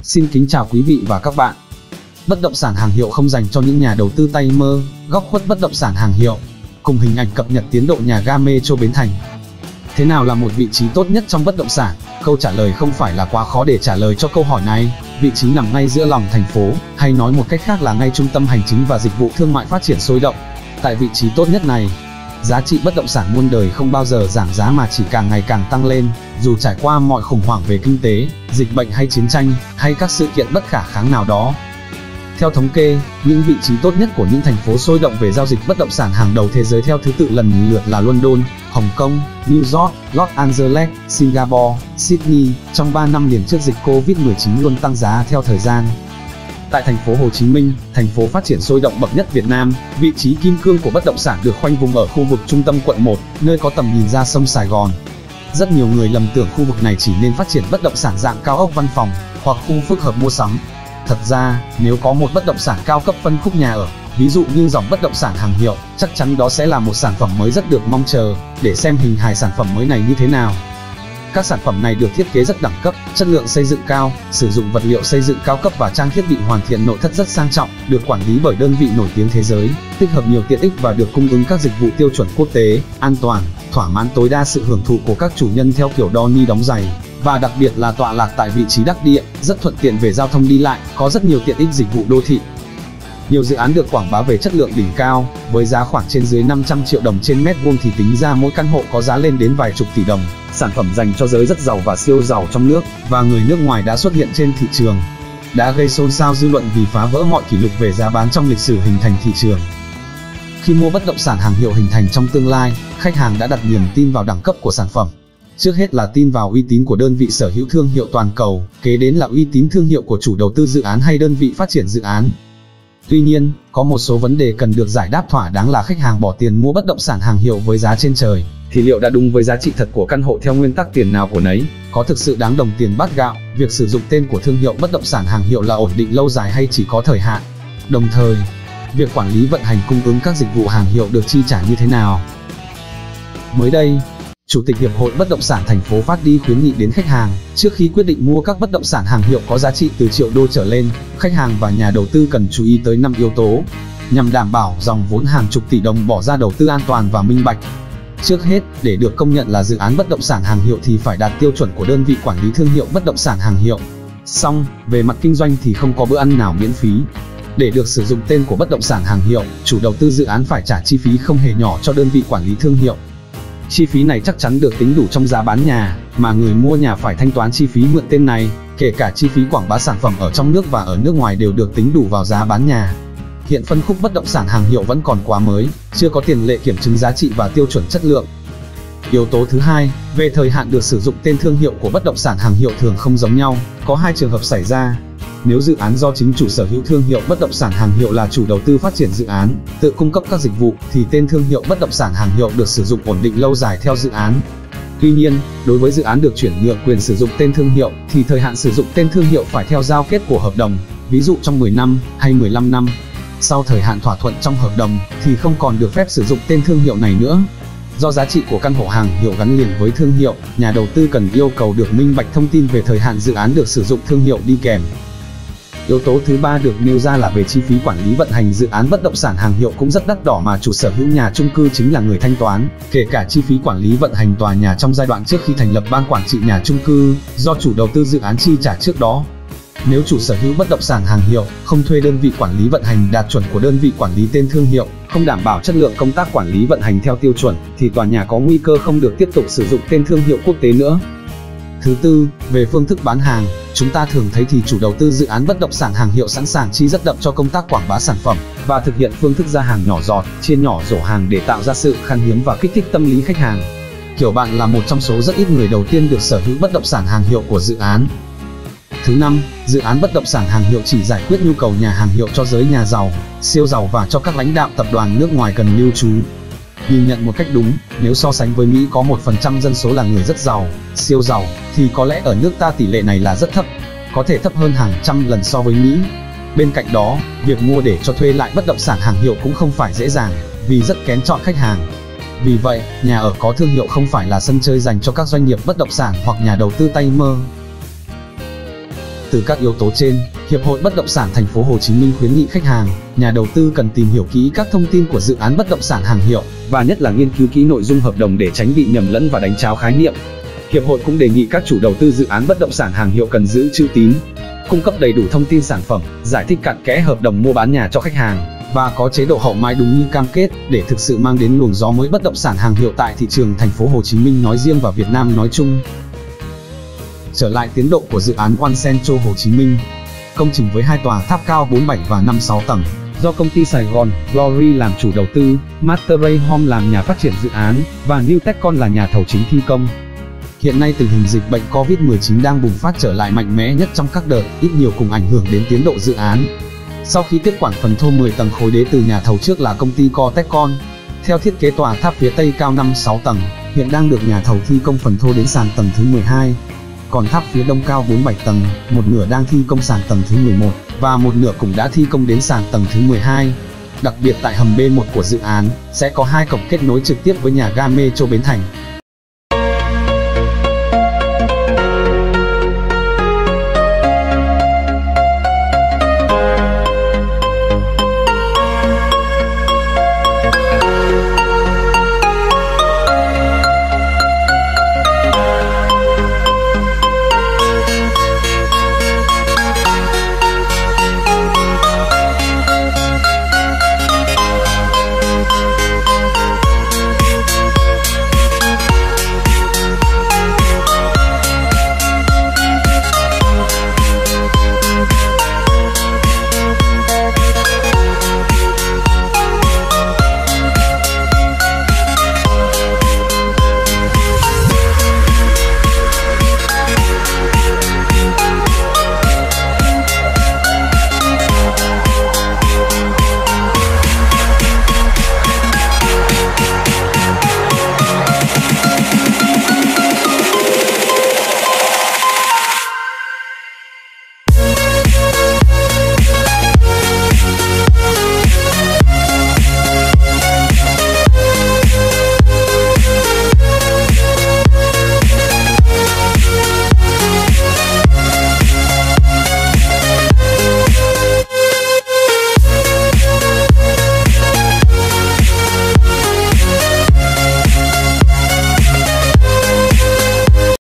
Xin kính chào quý vị và các bạn. Bất động sản hàng hiệu không dành cho những nhà đầu tư tay mơ, góc khuất bất động sản hàng hiệu. Cùng hình ảnh cập nhật tiến độ nhà ga Metro Bến Thành. Thế nào là một vị trí tốt nhất trong bất động sản? Câu trả lời không phải là quá khó để trả lời cho câu hỏi này. Vị trí nằm ngay giữa lòng thành phố, hay nói một cách khác là ngay trung tâm hành chính và dịch vụ thương mại phát triển sôi động. Tại vị trí tốt nhất này, giá trị bất động sản muôn đời không bao giờ giảm giá mà chỉ càng ngày càng tăng lên, dù trải qua mọi khủng hoảng về kinh tế, dịch bệnh hay chiến tranh, hay các sự kiện bất khả kháng nào đó. Theo thống kê, những vị trí tốt nhất của những thành phố sôi động về giao dịch bất động sản hàng đầu thế giới theo thứ tự lần lượt là London, Hồng Kông, New York, Los Angeles, Singapore, Sydney. Trong 3 năm liền trước dịch Covid-19 luôn tăng giá theo thời gian. Tại thành phố Hồ Chí Minh, thành phố phát triển sôi động bậc nhất Việt Nam, vị trí kim cương của bất động sản được khoanh vùng ở khu vực trung tâm quận 1, nơi có tầm nhìn ra sông Sài Gòn. Rất nhiều người lầm tưởng khu vực này chỉ nên phát triển bất động sản dạng cao ốc văn phòng, hoặc khu phức hợp mua sắm. Thật ra, nếu có một bất động sản cao cấp phân khúc nhà ở, ví dụ như dòng bất động sản hàng hiệu, chắc chắn đó sẽ là một sản phẩm mới rất được mong chờ. Để xem hình hài sản phẩm mới này như thế nào. Các sản phẩm này được thiết kế rất đẳng cấp, chất lượng xây dựng cao, sử dụng vật liệu xây dựng cao cấp và trang thiết bị hoàn thiện nội thất rất sang trọng, được quản lý bởi đơn vị nổi tiếng thế giới, tích hợp nhiều tiện ích và được cung ứng các dịch vụ tiêu chuẩn quốc tế, an toàn, thỏa mãn tối đa sự hưởng thụ của các chủ nhân theo kiểu đo ni đóng giày. Và đặc biệt là tọa lạc tại vị trí đắc địa, rất thuận tiện về giao thông đi lại, có rất nhiều tiện ích dịch vụ đô thị. Nhiều dự án được quảng bá về chất lượng đỉnh cao, với giá khoảng trên dưới 500 triệu đồng trên mét vuông thì tính ra mỗi căn hộ có giá lên đến vài chục tỷ đồng. Sản phẩm dành cho giới rất giàu và siêu giàu trong nước và người nước ngoài đã xuất hiện trên thị trường, đã gây xôn xao dư luận vì phá vỡ mọi kỷ lục về giá bán trong lịch sử hình thành thị trường. Khi mua bất động sản hàng hiệu hình thành trong tương lai, khách hàng đã đặt niềm tin vào đẳng cấp của sản phẩm. Trước hết là tin vào uy tín của đơn vị sở hữu thương hiệu toàn cầu, kế đến là uy tín thương hiệu của chủ đầu tư dự án hay đơn vị phát triển dự án. Tuy nhiên, có một số vấn đề cần được giải đáp thỏa đáng là khách hàng bỏ tiền mua bất động sản hàng hiệu với giá trên trời, thì liệu đã đúng với giá trị thật của căn hộ theo nguyên tắc tiền nào của nấy, có thực sự đáng đồng tiền bát gạo? Việc sử dụng tên của thương hiệu bất động sản hàng hiệu là ổn định lâu dài hay chỉ có thời hạn? Đồng thời, việc quản lý vận hành cung ứng các dịch vụ hàng hiệu được chi trả như thế nào? Mới đây, Chủ tịch Hiệp hội Bất động sản thành phố phát đi khuyến nghị đến khách hàng, trước khi quyết định mua các bất động sản hàng hiệu có giá trị từ triệu đô trở lên, khách hàng và nhà đầu tư cần chú ý tới 5 yếu tố, nhằm đảm bảo dòng vốn hàng chục tỷ đồng bỏ ra đầu tư an toàn và minh bạch. Trước hết, để được công nhận là dự án bất động sản hàng hiệu thì phải đạt tiêu chuẩn của đơn vị quản lý thương hiệu bất động sản hàng hiệu. Song, về mặt kinh doanh thì không có bữa ăn nào miễn phí. Để được sử dụng tên của bất động sản hàng hiệu, chủ đầu tư dự án phải trả chi phí không hề nhỏ cho đơn vị quản lý thương hiệu. Chi phí này chắc chắn được tính đủ trong giá bán nhà, mà người mua nhà phải thanh toán chi phí mượn tên này, kể cả chi phí quảng bá sản phẩm ở trong nước và ở nước ngoài đều được tính đủ vào giá bán nhà. Hiện phân khúc bất động sản hàng hiệu vẫn còn quá mới, chưa có tiền lệ kiểm chứng giá trị và tiêu chuẩn chất lượng. Yếu tố thứ hai, về thời hạn được sử dụng tên thương hiệu của bất động sản hàng hiệu thường không giống nhau, có hai trường hợp xảy ra. Nếu dự án do chính chủ sở hữu thương hiệu bất động sản hàng hiệu là chủ đầu tư phát triển dự án, tự cung cấp các dịch vụ, thì tên thương hiệu bất động sản hàng hiệu được sử dụng ổn định lâu dài theo dự án. Tuy nhiên, đối với dự án được chuyển nhượng quyền sử dụng tên thương hiệu, thì thời hạn sử dụng tên thương hiệu phải theo giao kết của hợp đồng, ví dụ trong 10 năm hay 15 năm. Sau thời hạn thỏa thuận trong hợp đồng, thì không còn được phép sử dụng tên thương hiệu này nữa. Do giá trị của căn hộ hàng hiệu gắn liền với thương hiệu, nhà đầu tư cần yêu cầu được minh bạch thông tin về thời hạn dự án được sử dụng thương hiệu đi kèm. Yếu tố thứ ba được nêu ra là về chi phí quản lý vận hành dự án bất động sản hàng hiệu cũng rất đắt đỏ mà chủ sở hữu nhà chung cư chính là người thanh toán, kể cả chi phí quản lý vận hành tòa nhà trong giai đoạn trước khi thành lập ban quản trị nhà chung cư, do chủ đầu tư dự án chi trả trước đó. Nếu chủ sở hữu bất động sản hàng hiệu không thuê đơn vị quản lý vận hành đạt chuẩn của đơn vị quản lý tên thương hiệu, không đảm bảo chất lượng công tác quản lý vận hành theo tiêu chuẩn, thì tòa nhà có nguy cơ không được tiếp tục sử dụng tên thương hiệu quốc tế nữa. Thứ tư, về phương thức bán hàng, chúng ta thường thấy thì chủ đầu tư dự án bất động sản hàng hiệu sẵn sàng chi rất đậm cho công tác quảng bá sản phẩm và thực hiện phương thức ra hàng nhỏ giọt, chia nhỏ rổ hàng để tạo ra sự khan hiếm và kích thích tâm lý khách hàng. Kiểu bạn là một trong số rất ít người đầu tiên được sở hữu bất động sản hàng hiệu của dự án. Thứ năm, dự án bất động sản hàng hiệu chỉ giải quyết nhu cầu nhà hàng hiệu cho giới nhà giàu, siêu giàu và cho các lãnh đạo tập đoàn nước ngoài cần lưu trú. Nhìn nhận một cách đúng, nếu so sánh với Mỹ có 1% dân số là người rất giàu, siêu giàu, thì có lẽ ở nước ta tỷ lệ này là rất thấp, có thể thấp hơn hàng trăm lần so với Mỹ. Bên cạnh đó, việc mua để cho thuê lại bất động sản hàng hiệu cũng không phải dễ dàng, vì rất kén chọn khách hàng. Vì vậy, nhà ở có thương hiệu không phải là sân chơi dành cho các doanh nghiệp bất động sản hoặc nhà đầu tư tay mơ. Từ các yếu tố trên, Hiệp hội Bất động sản Thành phố Hồ Chí Minh khuyến nghị khách hàng, nhà đầu tư cần tìm hiểu kỹ các thông tin của dự án bất động sản hàng hiệu, và nhất là nghiên cứu kỹ nội dung hợp đồng để tránh bị nhầm lẫn và đánh tráo khái niệm. Hiệp hội cũng đề nghị các chủ đầu tư dự án bất động sản hàng hiệu cần giữ chữ tín, cung cấp đầy đủ thông tin sản phẩm, giải thích cặn kẽ hợp đồng mua bán nhà cho khách hàng, và có chế độ hậu mãi đúng như cam kết để thực sự mang đến luồng gió mới bất động sản hàng hiệu tại thị trường Thành phố Hồ Chí Minh nói riêng và Việt Nam nói chung. Trở lại tiến độ của dự án One Central Hồ Chí Minh. Công trình với 2 tòa tháp cao 47 và 56 tầng, do công ty Sài Gòn Glory làm chủ đầu tư, Mastery Home làm nhà phát triển dự án, và New Techcon là nhà thầu chính thi công. Hiện nay tình hình dịch bệnh Covid-19 đang bùng phát trở lại mạnh mẽ nhất trong các đợt, ít nhiều cùng ảnh hưởng đến tiến độ dự án. Sau khi tiếp quản phần thô 10 tầng khối đế từ nhà thầu trước là công ty Co-Techcon, theo thiết kế tòa tháp phía Tây cao 56 tầng, hiện đang được nhà thầu thi công phần thô đến sàn tầng thứ 12. Còn tháp phía Đông cao 47 tầng, một nửa đang thi công sàn tầng thứ 11, và một nửa cũng đã thi công đến sàn tầng thứ 12. Đặc biệt tại hầm B1 của dự án, sẽ có 2 cổng kết nối trực tiếp với nhà ga Metro Bến Thành.